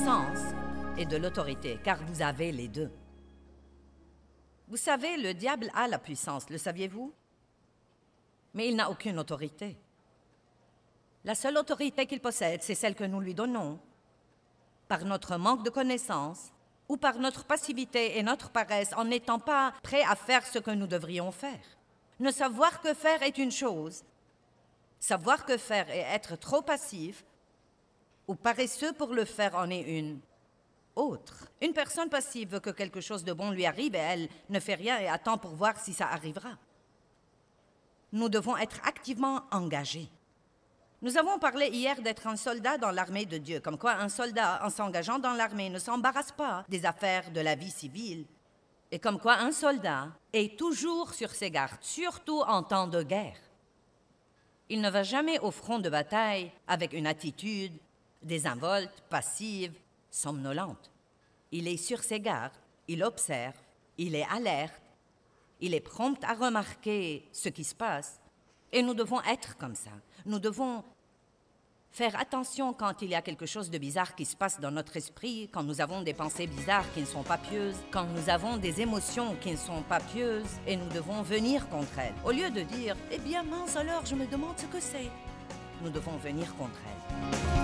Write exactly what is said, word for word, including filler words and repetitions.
puissance et de l'autorité, car vous avez les deux. Vous savez, le diable a la puissance, le saviez-vous? Mais il n'a aucune autorité. La seule autorité qu'il possède, c'est celle que nous lui donnons, par notre manque de connaissances ou par notre passivité et notre paresse en n'étant pas prêts à faire ce que nous devrions faire. Ne savoir que faire est une chose. Savoir que faire et être trop passif ou paresseux pour le faire en est une autre. Une personne passive veut que quelque chose de bon lui arrive et elle ne fait rien et attend pour voir si ça arrivera. Nous devons être activement engagés. Nous avons parlé hier d'être un soldat dans l'armée de Dieu, comme quoi un soldat, en s'engageant dans l'armée, ne s'embarrasse pas des affaires de la vie civile, et comme quoi un soldat est toujours sur ses gardes, surtout en temps de guerre. Il ne va jamais au front de bataille avec une attitude désinvolte, passive, somnolente. Il est sur ses gardes, il observe, il est alerte, il est prompt à remarquer ce qui se passe, et nous devons être comme ça. Nous devons faire attention quand il y a quelque chose de bizarre qui se passe dans notre esprit, quand nous avons des pensées bizarres qui ne sont pas pieuses, quand nous avons des émotions qui ne sont pas pieuses, et nous devons venir contre elles. Au lieu de dire « Eh bien mince alors, je me demande ce que c'est », nous devons venir contre elles.